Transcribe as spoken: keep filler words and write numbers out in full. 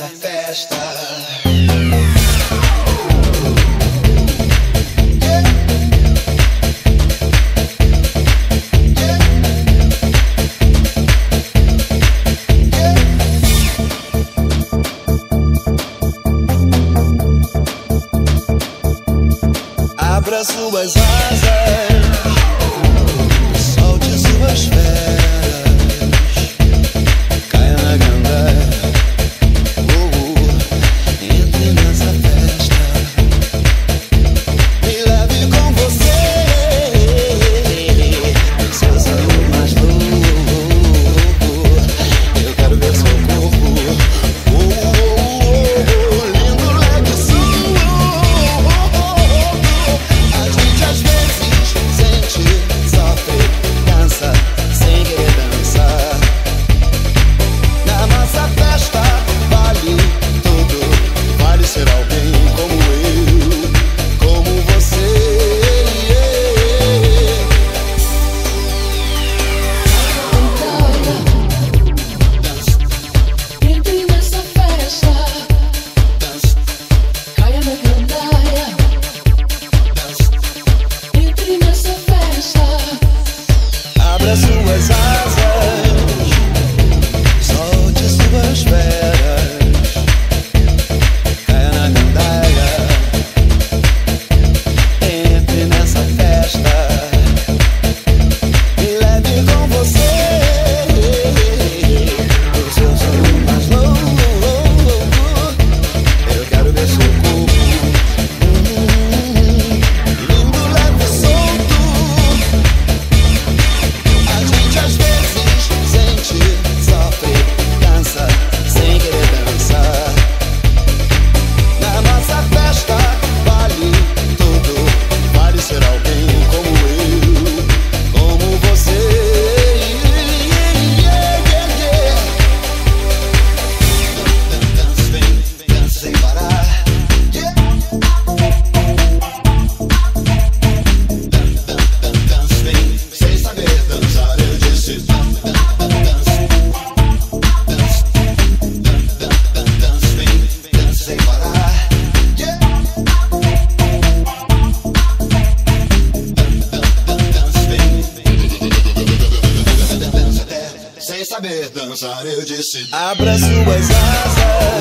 nessa festa. Abra suas asas, solte suas feras, caia na gandaia, uh, uh, entre nessa festa. Me leve com você, seu salão mais louco. Eu quero ver seu corpo, uh, uh, uh, lindo leque. Às vezes sente, sofre, dança, sem querer dançar. Na nossa festa vale tudo, vale ser alguém como eu, como você. Dança, entre nessa festa, dança, caia na gandaia. Entre nessa festa, abra suas asas, solte suas feras, caia na gandaia, entre nessa festa. Me leve com você, o seu sonho mais louco. Eu quero ver seu corpo, hum, lindo, leve e solto. A gente às vezes sente, sofre, dança, sem querer dançar. Na nossa festa vale tudo, vale ser alguém como eu, como você. Yeah, yeah, yeah. Dança, vem, dança sem parar. Yeah. Dança, vem, sem saber dançar, eu disse. Dança, dança, vem, dança sem parar. Yeah. Dança, vem, dança até sem saber dançar, eu disse. Abra suas asas,